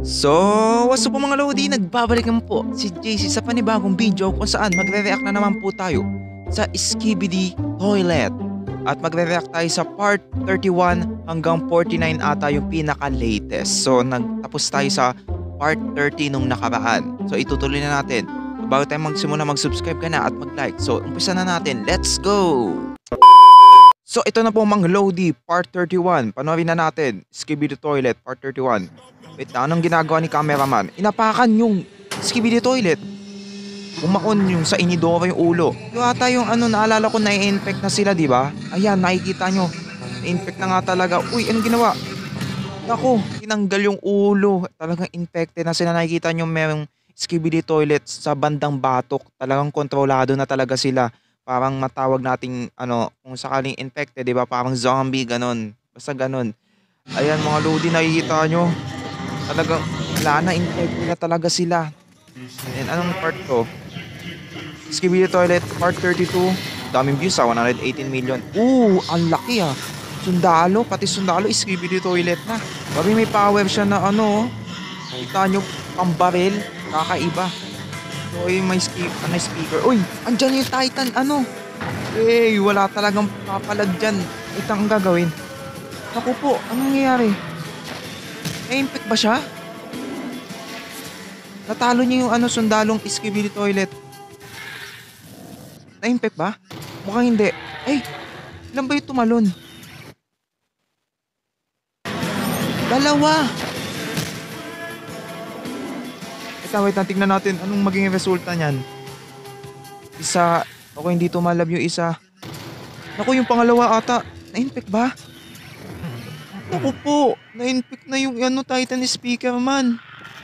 So, what's up po mga Lodi? Nagbabalik naman po si JC sa panibagong video kung saan magre-react na naman po tayo sa Skibidi Toilet. At magre-react tayo sa part 31 hanggang 49 ata yung pinaka-latest. So, nagtapos tayo sa part 30 nung nakaraan. So, itutuloy na natin. Bago tayo magsimula, mag-subscribe ka na at mag-like. So, umpisa na natin. Let's go! So, ito na po mga Lodi, part 31. Panoorin na natin. Skibidi Toilet, part 31. Wait na, anong ginagawa ni cameraman? Inapakan yung Skibidi Toilet. Umakon yung sa inidoro yung ulo. Yung ata yung naalala ko na-infect na sila, di ba? Ayan, nakikita nyo. Na-infect na nga talaga. Uy, anong ginawa? Naku, tinanggal yung ulo. Talagang infected na sila. Nakikita nyo merong Skibidi Toilet sa bandang batok. Talagang kontrolado na talaga sila. Parang matawag nating kung sakaling infected, di ba? Parang zombie, ganon. Basta ganon. Ayan mga Lodi, nakikita nyo. Talagang wala na, infected na talaga sila. And anong part to? Skibidi Toilet part 32. Daming views 118 million. Ang laki Sundalo, pati sundalo Skibidi Toilet na. Grabe, may power siya na kita nyo, pambaril. Kakaiba. So may speaker. Uy, andyan yung Titan wala talagang papalag dyan. Ito ang gagawin. Naku po, anong nangyayari? Na-infect ba siya? Natalo niya yung sundalong Skibidi Toilet. Na-infect ba? Mukhang hindi. Ay, ilan ba yung tumalon? Dalawa! Wait na, tignan natin anong maging resulta niyan. Isa, hindi tumalab yung isa. Naku, yung pangalawa ata, na-infect ba? Naku po, na-infect na yung Titan speaker man.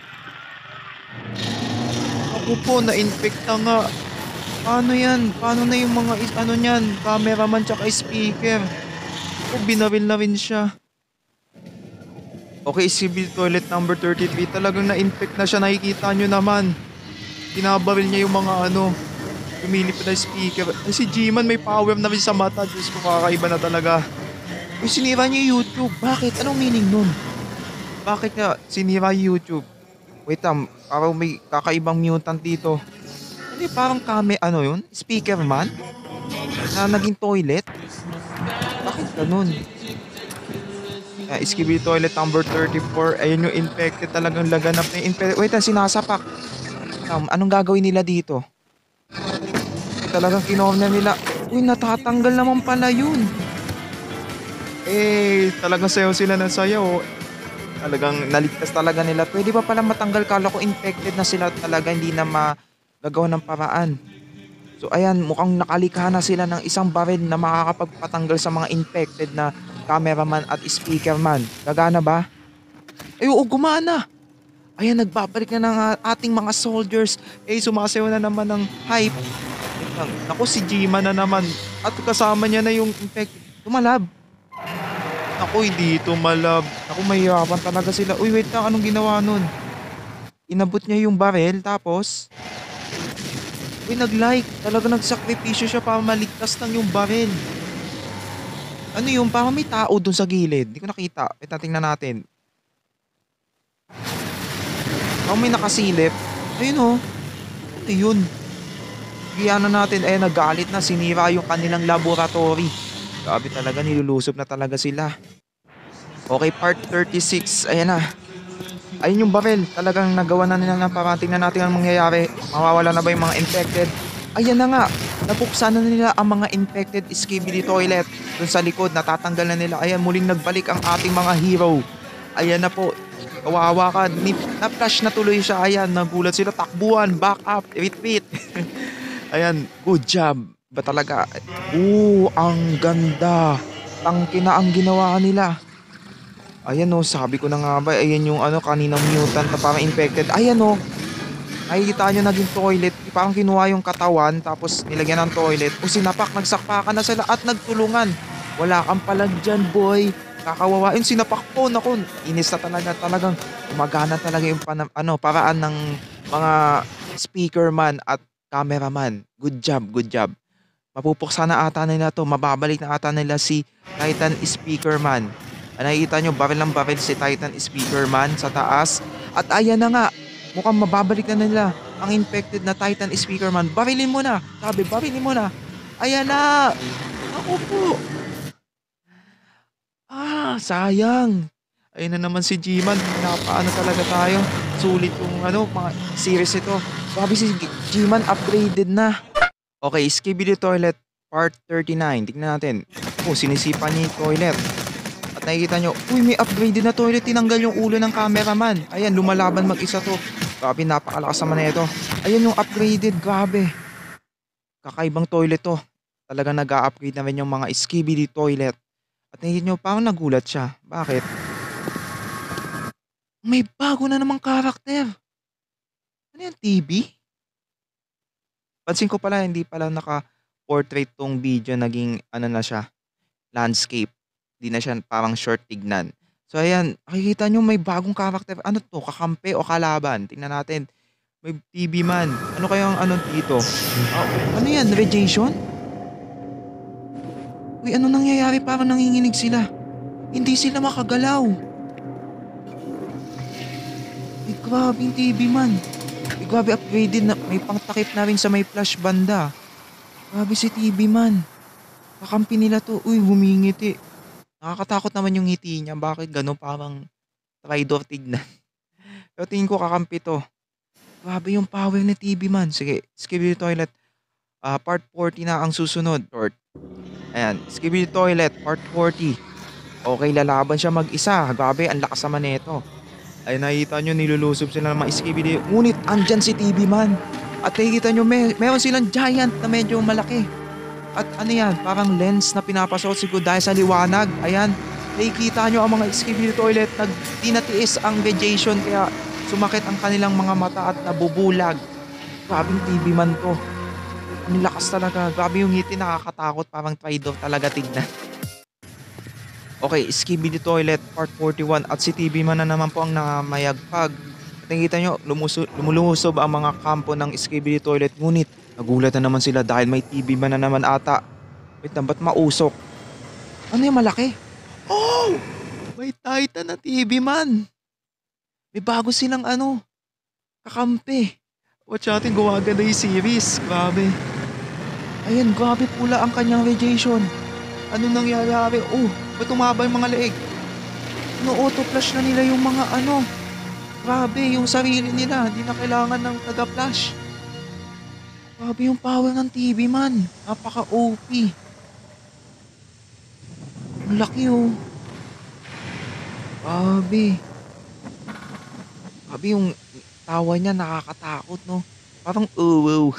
Naku po, na-infect na nga. Paano yan? Paano na yung mga niyan, cameraman tsaka speaker? Binaril na rin siya. Okay, Skibidi Toilet number 33, talagang na-infect na siya, nakikita nyo naman. Tinabaril niya yung mga lumilip na speaker. Ay, si G-Man may power na rin sa mata. Diyos ko, kakaiba na talaga. Uy, sinira niya yung YouTube. Bakit? Anong meaning nun? Bakit nga sinira yung YouTube? Wait parang may kakaibang mutant dito. Parang yun? Speaker man? Na naging toilet? Bakit ganun? Skibidi Toilet number 34. Ayun yung infected, talagang laganap na yung infected. Wait sinasapak. Anong gagawin nila dito? Talagang kinorner nila. Uy, natatanggal naman pala yun. Talagang sayaw sila ng sayaw. Talagang naligtas talaga nila. Pwede ba pala matanggal? Kala ko infected na sila talaga, hindi na magagawa ng paraan. So ayan, mukhang nakalikha na sila ng isang baril na makakapagpatanggal sa mga infected na cameraman at speaker man. Gagana ba? Ay, oo, gumana. Ayan, nagbabalik na ng ating mga soldiers. Sumasayaw na naman ng hype. Naku, si G-Man na naman. At kasama niya na yung infected. Tumalab. Naku, hindi tumalab. Naku, mahirapan talaga sila. Uy, wait lang, anong ginawa nun? Inabot niya yung baril, tapos nag-like. Talaga nagsakripisyo siya para maligtas lang yung baril. Ano yung parang may tao dun sa gilid? Hindi ko nakita. Wait, tingnan natin. May nakasilip. Ayun Ano yun? Giyana natin. Nagalit na. Sinira yung kanilang laboratory. Grabe talaga. Nilulusob na talaga sila. Okay, part 36. Ayan na. Ayun yung baril. Talagang nagawa na nila na para tingnan natin ang mangyayari. Mawawala na ba yung mga infected? Ayan na nga. Nabuksan na nila ang mga infected Skibidi Toilet. Doon sa likod, natatanggal na nila. Ayan, muling nagbalik ang ating mga hero. Ayan na po. Kawawa ka. Na-flash na tuloy siya. Ayan, nagulat sila. Takbuhan, back up, retreat. Ayan, good job. Ba talaga? Ang ganda. Tangke na ang ginawa nila. Ayan sabi ko na nga ba. Ayan yung kaninang mutant na parang infected. Ayan nakikita nyo naging toilet. Parang kinuha yung katawan tapos nilagyan ng toilet. Sinapak, nagsakpakan na sila at nagtulungan. Wala kang palag dyan, boy. Kakawawain, sinapak po. Naku, inis na talaga. Talagang umagana talaga yung paraan ng mga speaker man at cameraman. Good job, good job. Mapupuksa na ata nila to. Mababalik na ata nila si Titan speaker man. Nakikita nyo, baril ng baril si Titan speaker man sa taas. At ayan na nga, mukhang mababalik na nila ang infected na Titan Speaker Man. Barilin mo na! Sabi, barilin mo na! Ayan na! Ako po! Sayang! Ayun na naman si G-Man. Napaano talaga tayo. Sulit yung mga series ito. Sabi si G-Man upgraded na. Okay, Skibidi Toilet Part 39. Tignan natin. Sinisipa niya yung toilet. At nakikita nyo, uy, may upgraded na toilet. Tinanggal yung ulo ng cameraman. Ayan, lumalaban mag-isa to. Grabe, napakalakas naman na ito. Ayan yung upgraded, grabe. Kakaibang toilet to. Talagang nag-a-upgrade na rin yung mga Skibidi Toilet. At nakikita nyo, parang nagulat siya. Bakit? May bago na namang karakter. Ano yan, TV? Pansin ko pala, hindi pala naka-portrait tong video. Naging na siya, landscape. Hindi na siya parang short tignan. So ayan, makikita nyo may bagong karakter. Ano to? Kakampi o kalaban? Tingnan natin. May TV man. Ano kayang dito? Ano yan? Radiation? Uy, ano nangyayari? Parang nanginginig sila. Hindi sila makagalaw. Grabe yung TV man. Grabe upgraded na. May pangtakip na rin sa may flash banda. Grabe si TV man. Kakampi nila to. Uy, humingiti. Nakakatakot naman yung ngiti niya. Bakit gano'n parang traitor tignan? Pero tingin ko kakampi to. Grabe yung power ni TV man. Sige, Skibidi Toilet. Part 40 na ang susunod. Ayan, Skibidi Toilet Part 40. Okay, lalaban siya mag-isa. Grabe, ang lakas naman nito. Ay nakita nyo, nilulusob sila ng mga Skibidi. Ngunit andyan si TV man. At nakikita nyo, meron silang giant na medyo malaki. At ano yan, parang lens na pinapasok siguro dahil sa liwanag. Ayan, nakikita nyo ang mga Skibidi Toilet na tinatiis ang radiation kaya sumakit ang kanilang mga mata at nabubulag. Grabing TV man to. Ang lakas talaga. Grabe yung ngiti, nakakatakot. Parang traitor talaga tignan. Okay, Skibidi Toilet Part 41 at si TV man na naman po ang namayagpag. At nakikita nyo, lumulusob ang mga kampo ng Skibidi Toilet. Ngunit, nagulat na naman sila dahil may TV man na naman ata. Wait na, ba't mausok? Ano yung malaki? Oh! May Titan na TV man. May bago silang kakampi. Watch natin, gumaganda yung series. Grabe. Ayan, grabe pula ang kanyang radiation. Ano nangyayari? Oh, ba't tumaba yung mga leeg? Auto-flash na nila yung mga Grabe, yung sarili nila. Hindi na kailangan ng taga-flash. Grabe yung power ng TV man. Napaka-OP. Ang laki oh. Grabe. Grabe yung tawa niya, nakakatakot no. Parang wow.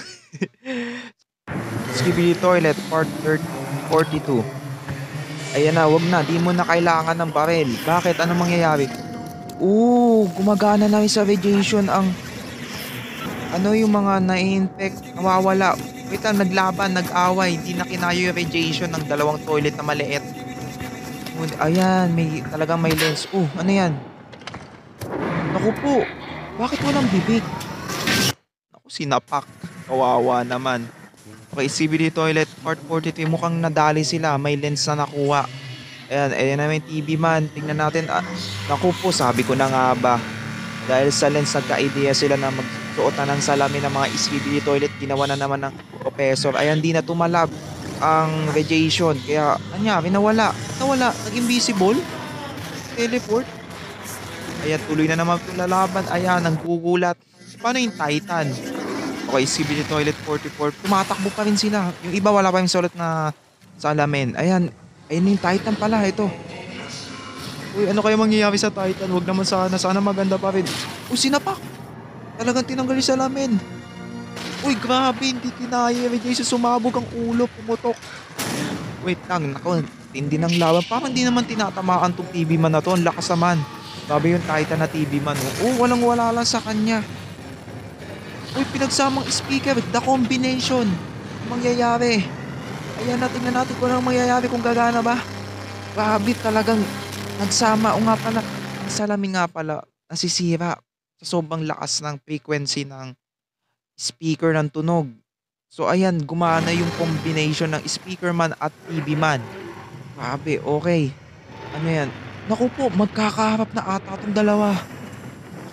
Skibidi Toilet Part 42. Ayan na, wag na. Di mo na kailangan ng barel. Bakit? Ano mangyayari? Gumagana na rin sa radiation ang yung mga na-infect, nawawala. Wait lang, naglaban, nag-away. Di na kinayo yung radiation ng dalawang toilet na maliit. Ayan, talagang may lens. Ano yan? Naku po, bakit walang bibig? Naku, sinapak. Kawawa naman. Okay, CBD Toilet Part 43. Mukhang nadali sila. May lens na nakuha. Ayan na yung TV man. Tingnan natin. Naku po, sabi ko na nga ba. Dahil sa lens, nagka-idea sila na magsuot na ng salamin ng mga CBD Toilet. Ginawa na naman ng professor. Ayan, di na tumalab ang radiation. Kaya, nawala. Nag-invisible. Teleport. Ayan, tuloy na naman itong lalaban. Ayan, nanggugulat. Paano yung Titan? Okay, CBD Toilet 44. Tumatakbo pa rin sila. Yung iba wala pa yung sulat na salamin. Ayan yung Titan pala. Ito. Uy, ano kaya mangyayari sa Titan? Huwag naman sana. Sana maganda pa rin. Sinapak. Talagang tinanggal yung salamin. Uy, grabe. Hindi kinaya. Jesus, sumabog ang ulo. Pumutok. Wait lang. Naku, tindi ng laban. Parang hindi naman tinatamaan tong TV man na to. Ang lakas naman. Grabe yung Titan na TV man. Walang wala lang sa kanya. Uy, pinagsamang speaker. The combination. Mangyayari. Ayan, tingnan natin kung anong mangyayari, kung gagana ba. Grabe, talagang nagsama. O nga pala, ang salamin nga pala nasisira sa sobrang lakas ng frequency ng speaker ng tunog. So ayan, gumana yung combination ng speaker man at TV man. Grabe, okay. Ano yan? Naku po, magkakaharap na ata itong dalawa.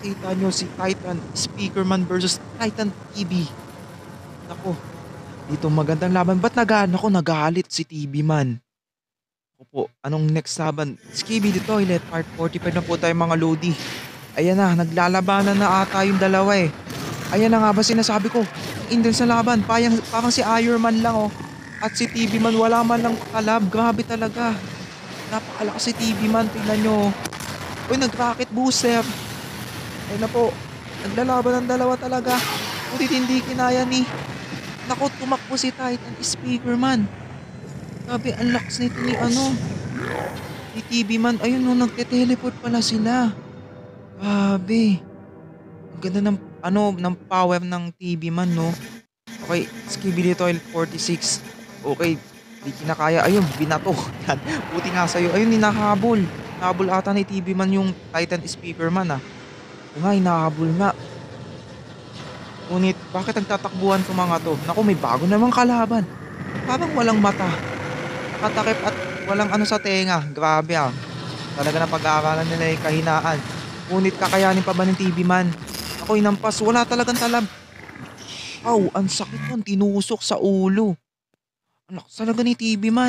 Kita nyo si Titan Speakerman versus Titan TV. Naku, dito magandang laban. Ba't nagalit si TV man? Opo, anong next laban? Skibidi Toilet Part 45 na po tayo mga Lodi. Ayan na, naglalabanan na ata yung dalawa eh. Ayan na nga ba sinasabi ko. Indon sa laban, parang si Iron Man lang oh. At si TV man wala man lang kalab. Grabe talaga. Napakalakas si TV man, tingnan nyo. Uy, nag-rocket booster. Ayun na po. Naglalaban ng dalawa talaga. Ngunit hindi kinaya ni. Naku, tumakbo si Titan Speakerman. Grabe, ang lakas nito ni ni TV man. Ayun no, nagte-teleport pala sila. Grabe. Ang ganda ng power ng TV man, no? Okay, Skibidi Toilet 46. Okay, di kinakaya. Ayun, binato. Yan, buti nga sa'yo. Ayun, hinahabol. Nahabol ata ni TV man yung Titan Speaker man, ah. Oo nga, hinahabol nga. Ngunit, bakit nagtatakbuhan to mga to? Naku, may bago namang kalaban. Parang walang mata. Nakatakip at walang ano sa tenga. Grabe, ah. Talaga na pag-aaralan nila yung kahinaan. Ngunit, kakayanin pa ba ng TV man? Ako, inampas. Wala talagang talab. Aw, ang sakit nun. Tinusok sa ulo. Ang lakas talaga ni TV man.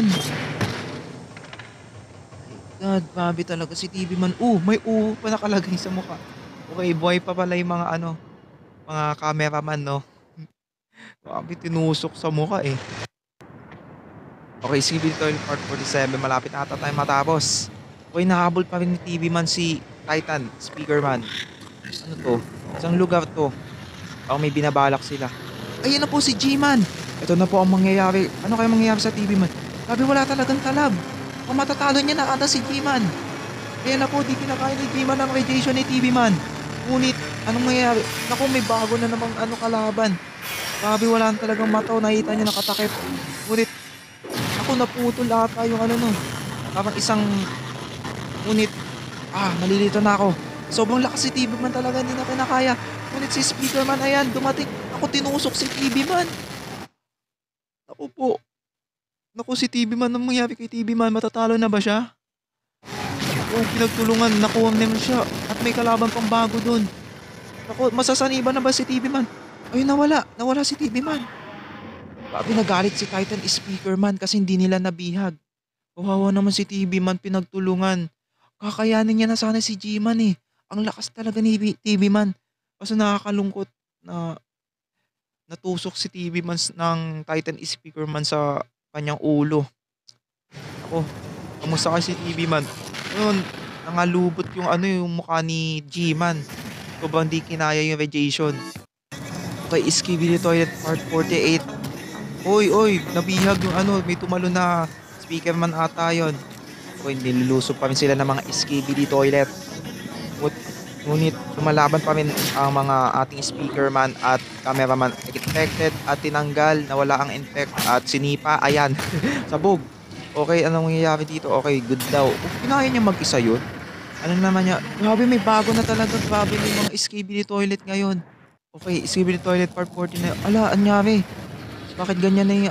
God, grabe talaga si TV man. May pa nakalagay sa mukha. Okay, buhay pa pala yung mga cameraman, no? Grabe, tinusok sa mukha eh. Okay, Civil Toil Part 47. Malapit na ata tayo matapos. Okay, nahabol pa rin ni TV man si Titan, Speaker man. Ano to? Isang lugar to. Parang may binabalak sila. Ayan na po si G-Man. Ito na po ang mangyayari. Ano kaya mangyayari sa TV man? Sabi wala talagang talab. Kung matatalo niya na ata si G-Man. Ayan na po, di kinakaya ni G-Man ang radiation ni TV man. Ngunit, anong mangyayari? Naku, may bago na namang kalaban. Sabi wala talagang mataw. Nakita niya nakatakip. Ngunit, ako naputol ata yung no. Parang isang, ngunit, nalilito na ako. Sobrang lakas si TV man talaga, hindi na kinakaya. Ngunit si Speaker man, ayan, dumating. Ako tinusok si TV man. Ako po. Naku, si TV man, anong mangyari kay TV man? Matatalo na ba siya? Pinagtulungan, nakuha naman siya. At may kalaban pang bago dun. Naku, masasaniba na ba si TV man? Ayun, nawala si TV man. Grabe, nagalit si Titan Speaker man kasi hindi nila nabihag. Kawawa naman si TV man, pinagtulungan. Kakayanin niya na sana si G-Man eh. Ang lakas talaga ni TV man. Kaso nakakalungkot na natusok si TV man ng Titan Speaker man sa kanyang ulo. Ako, kamusta ka si TV man? Ayun, nangalubot yung mukha ni G-Man. Sobrang di kinaya yung radiation. Okay, Skibidi Toilet Part 48. Oy, nabihag yung may tumalo na speaker man ata yun. Okay, nilulusob pa rin sila ng mga Skibidi Toilet. Ngunit lumalaban pa rin ang mga ating speaker man at cameraman. Infected at tinanggal, nawala ang infect at sinipa. Ayan, sabog. Okay, anong mangyayari dito? Okay, good daw. Kinaya niya mag-isa yun? Ano naman niya? Grabe, may bago na talaga. Grabe yung mga Skibidi Toilet ngayon. Okay, Skibidi Toilet Part 40 na. Ala, anyari? Bakit ganyan na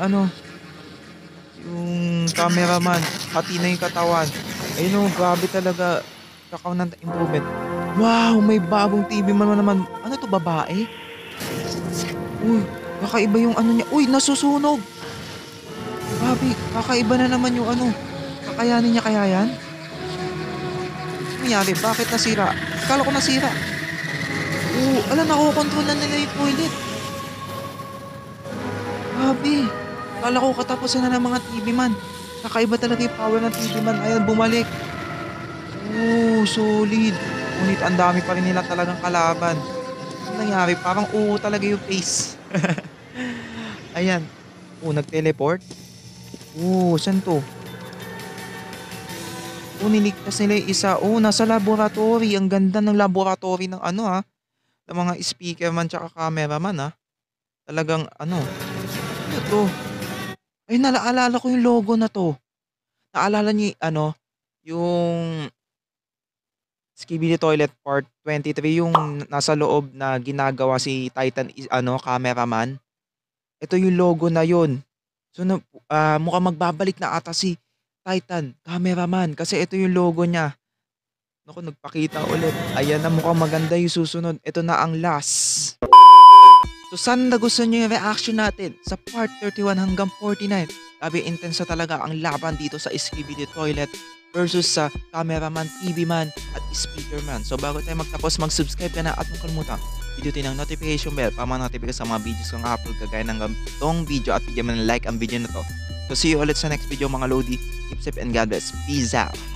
yung cameraman? Pati na yung katawan. Ayun grabe talaga. Kakaw ng improvement. Wow, may bagong TV man naman. Ano to, babae? Uy, kakaiba yung niya. Uy, nasusunog! Grabe, kakaiba na naman yung kakayanin niya kaya yan? Nangyari, bakit nasira? Akala ko nasira. Nakokontrol na nila yung toilet. Grabe. Akala ko katapusan na ng mga TV man. Kakaiba talaga yung power ng TV man. Ayan, bumalik. Solid. Ngunit ang dami pa rin nila talagang kalaban. Ano nangyari? Parang talaga yung face. Ayan. Nag-teleport. Saan to? Niligtas nila yung isa. Nasa laboratory. Ang ganda ng laboratory ng ng mga speaker man tsaka cameraman Talagang ano to? Ay, naalala ko yung logo na to. Naalala niyo yung Skibidi Toilet Part 23, yung nasa loob na ginagawa si Titan cameraman. Ito yung logo na yun. So mukhang magbabalik na ata si Titan cameraman kasi ito yung logo niya. Naku, nagpakita ulit. Ayan na, mukhang maganda yung susunod. Ito na ang last. So sana nagustuhan nyo yung reaction natin sa part 31 hanggang 49. Grabe intense na talaga ang laban dito sa Skibidi Toilet versus sa cameraman, TV man at speaker man. So bago tayo magtapos, mag-subscribe ka na at huwag kalimutan pindutin ang notification bell para ma-notify ka sa mga videos kong upload kagaya ng ganitong video at bigyan mo ng like ang video na to. So see you ulit sa next video mga Lodi. Keep safe and God bless. Peace out.